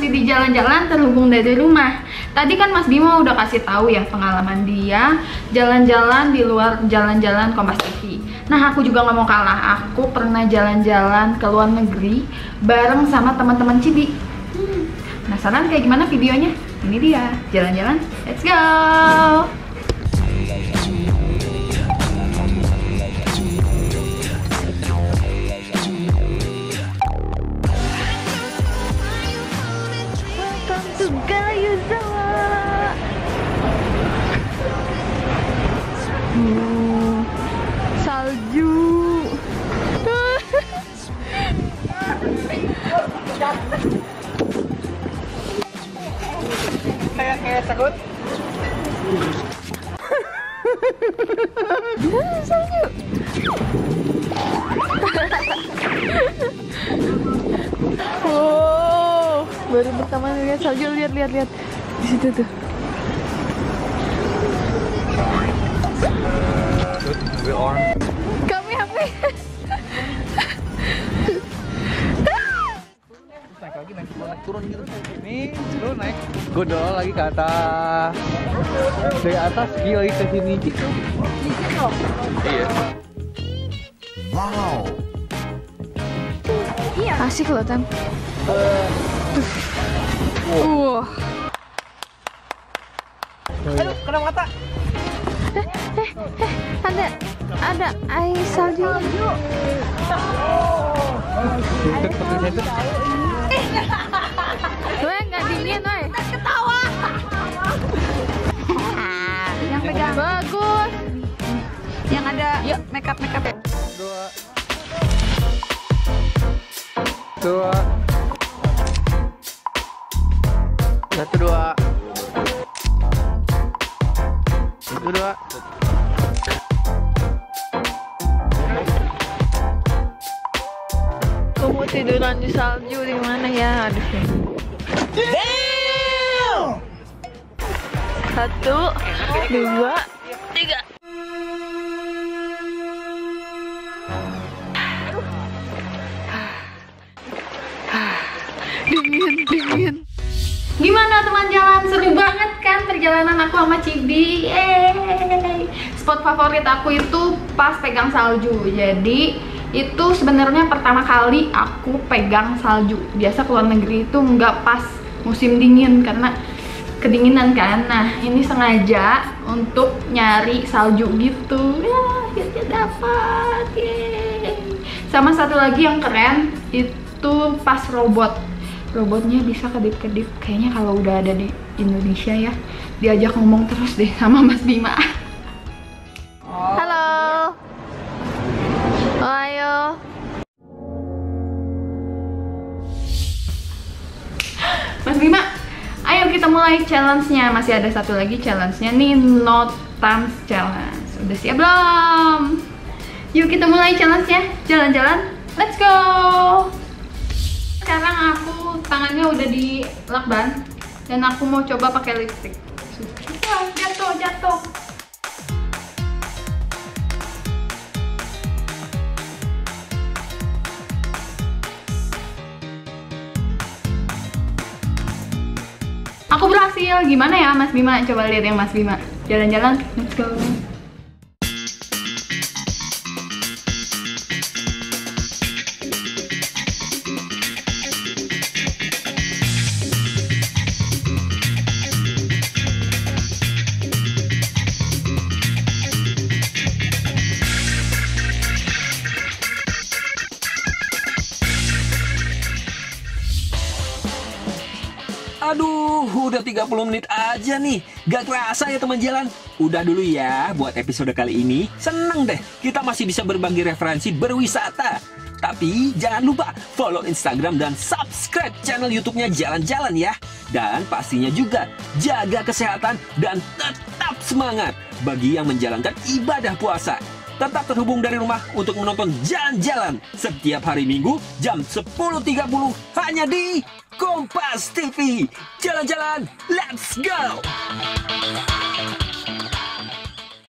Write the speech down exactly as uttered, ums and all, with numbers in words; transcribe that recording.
masih di jalan-jalan terhubung dari rumah. Tadi kan Mas Bima udah kasih tahu ya pengalaman dia jalan-jalan di luar jalan-jalan Kompas T V. Nah, aku juga nggak mau kalah. Aku pernah jalan-jalan ke luar negeri bareng sama teman-teman Cibi. Hmm, penasaran kayak gimana videonya? Ini dia, jalan-jalan. Let's go! Hmm, salju. Kayak kayak takut. Salju. Wow, baru pertama lihat salju. Lihat lihat lihat di situ tuh. Kami H P. Naik lagi, naik turun, naik turun gitu. Nih, lu naik. Gue dorong lagi ke atas. Dari atas, gila lagi ke sini gitu. Iya. Wow. Iya. Asik loh, Tan. Uh, Wah. Aduh, kena mata. Eh, eh, eh, ada, ada air salju. Weh, nggak dingin, weh. Ketawa. Yang pegang bagus. Yang ada, yuk make up make up. Dua. Dua. Satu dua. Satu dua. Kamu tiduran di salju di mana ya? Aduh. Satu, dua, tiga. Dingin, dingin. Gimana teman jalan? Seru banget kan perjalanan aku sama Cibi. Yeay. Spot favorit aku itu pas pegang salju. Jadi itu sebenarnya pertama kali aku pegang salju. Biasa ke luar negeri itu nggak pas musim dingin karena kedinginan kan. Nah, ini sengaja untuk nyari salju gitu. Ya, akhirnya dapat. Yeay. Sama satu lagi yang keren itu pas robot. Robotnya bisa kedip-kedip. Kayaknya kalau udah ada di Indonesia ya, diajak ngomong terus deh sama Mas Bima. Halo. Oh, ayo. Mas Bima, ayo kita mulai challenge-nya. Masih ada satu lagi challenge-nya nih, no thumbs challenge. Udah siap belum? Yuk kita mulai challenge-nya. Jalan-jalan, let's go. Sekarang aku tangannya udah di lakban dan aku mau coba pakai lipstick. Wah, jatuh, jatuh. Aku berhasil. Gimana ya Mas Bima? Coba lihat yang Mas Bima. Jalan-jalan, let's go. Aduh, udah tiga puluh menit aja nih. Gak kerasa ya teman jalan. Udah dulu ya buat episode kali ini. Seneng deh, kita masih bisa berbagi referensi berwisata. Tapi jangan lupa follow Instagram dan subscribe channel YouTube-nya Jalan-Jalan ya. Dan pastinya juga jaga kesehatan dan tetap semangat bagi yang menjalankan ibadah puasa. Tetap terhubung dari rumah untuk menonton Jalan-Jalan setiap hari Minggu jam sepuluh tiga puluh hanya di Kompas T V. Jalan-jalan, let's go!